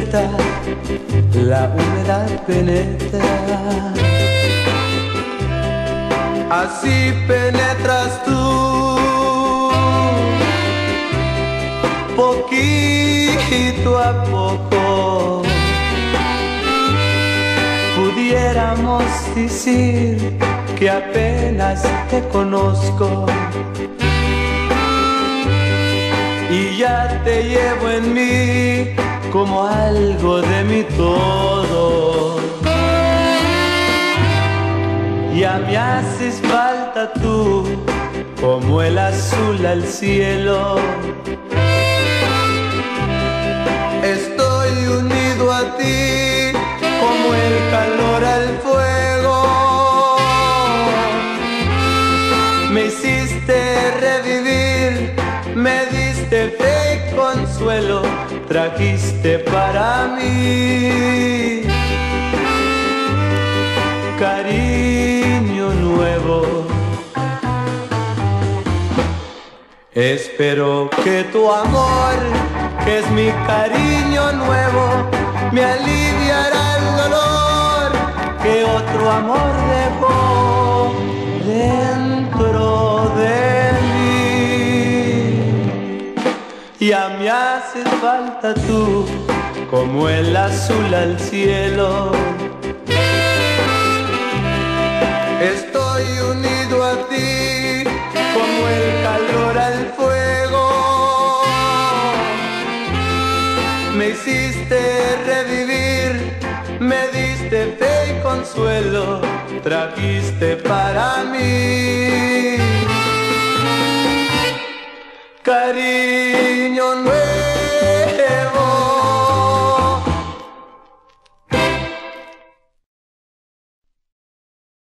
despierta, la humedad penetra. Así penetras tú, poquito a poco. Pudiéramos decir que apenas te conozco y ya te llevo en mí como algo de mi todo. Ya me haces falta tú, como el azul al cielo. Estoy unido a ti, como el calor al fuego. Me hiciste revivir, me diste fe y consuelo, trajiste para mí cariño nuevo. Espero que tu amor, que es mi cariño nuevo, me aliviará el dolor que otro amor dejó dentro de mí. Ya me haces falta tú, como el azul al cielo. Estoy unido a ti, como el calor al fuego. Me hiciste revivir, me diste fe y consuelo, trajiste para mí cariño nuevo.